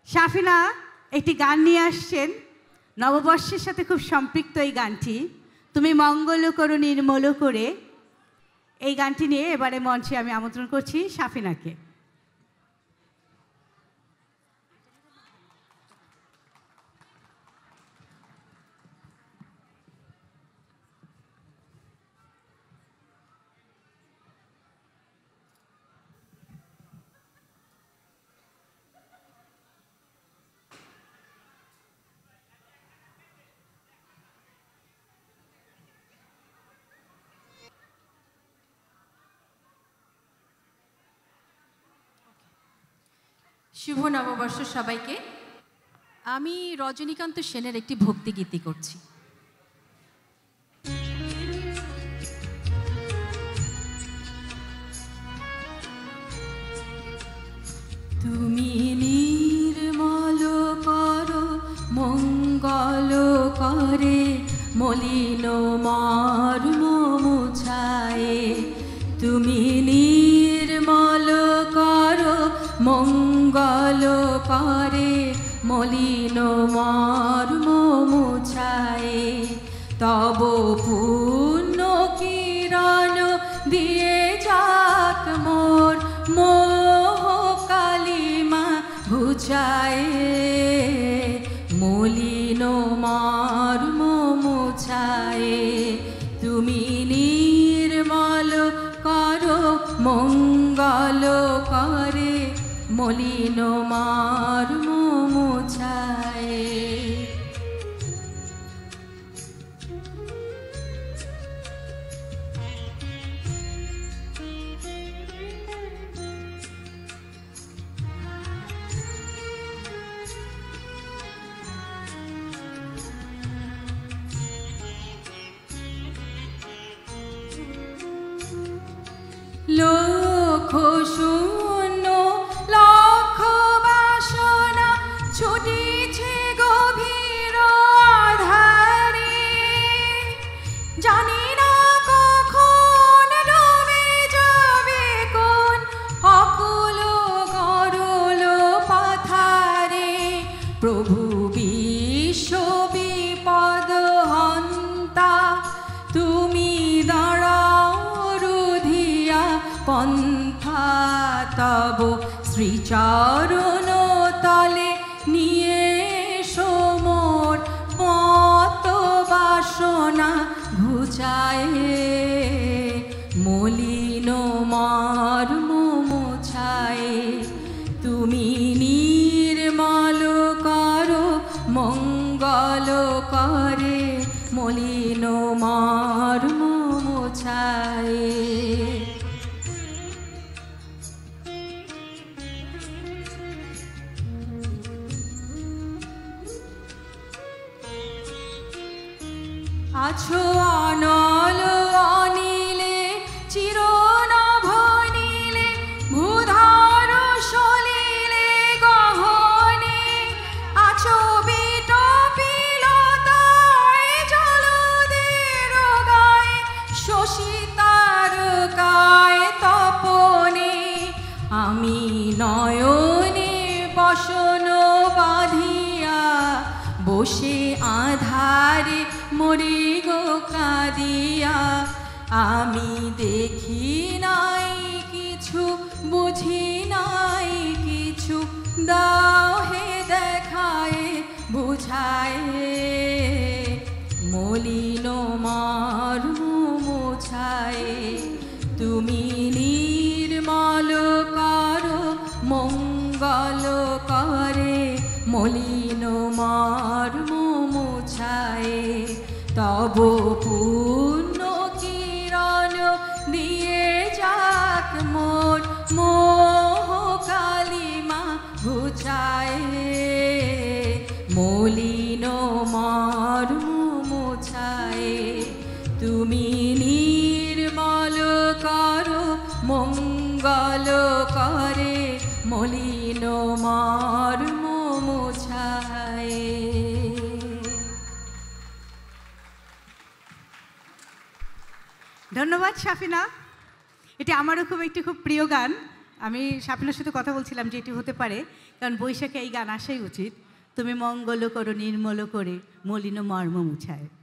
শাফিনা একটি গান নিয়ে আসছেন, নববর্ষের সাথে খুব সম্পৃক্ত এই গানটি, তুমি মঙ্গল করো নির্মল করে। এই গানটি নিয়ে এবারে মঞ্চে আমি আমন্ত্রণ করছি শাফিনাকে। শুভ নববর্ষ সবাইকে। আমি রজনীকান্ত সেনের একটি ভক্তিগীতি করছি। তুমি নির্মল করো মঙ্গল করে মলিন মর্ম মুছায়ে। তুমি নির্মল করো মঙ্গল করে মলিন মর্ম মুছায়ে। তব পূর্ণ কিরণ দিয়ে যাক মোর মোহ কালিমা ঘুচায়ে। মলিন মর্ম মুছায়ে। তুমি নির্মল করো মঙ্গল করে মলিন মর্ম মুছায়ে। লক্ষ শূন্য লক্ষ বাসনা ছুটিছে গভীর আধারে। জানি না কখন ডুবে যাবে কোন অকুল গরল পাথারে। প্রভু বিশ্ব বিপদ হন্তা তুমি দাঁড়াও রুধিয়া পন্থা। তব শ্রীচরণ তলে নিয়ে মোর মত বাসনা ঘুচায়ে। মলিন মর্ম মুছায়ে। তুমি নির্মল করো মঙ্গল করে মলিন মর্ম মুছায়ে। আছো অনল অনিলে চিরনভ নীলে ভূধর সলিলে গহনে। আছো বিটপিলতায় জলদের গায়ে শশী তারকায় তপনে। আমি নয়নে বসন বাঁধিয়া বসে আধারে মরি গো কাঁদিয়া। আমি দেখি নাই কিছু বুঝি নাই কিছু দাও হে দেখায় বুঝায়ে। মলিন মর্ম মুছায়ে। তুমি নির্মল করো মঙ্গল করে মলিন মর্ম মুছায়ে। তব পূর্ণ কিরণ দিয়ে যাক মোর মোহ কালিমা ঘুচায়ে। মলিন মর্ম মুছায়ে। তুমি নির্মল করো মঙ্গল করে মলিন মর্ম মুছায়ে। ধন্যবাদ শাফিনা। এটি আমারও খুব প্রিয় গান। আমি স্বপ্নের সাথে কথা বলছিলাম যে এটি হতে পারে, কারণ বৈশাখে এই গান আসাই উচিত। তুমি মঙ্গল করো নির্মল করে মলিন মর্ম মুছায়।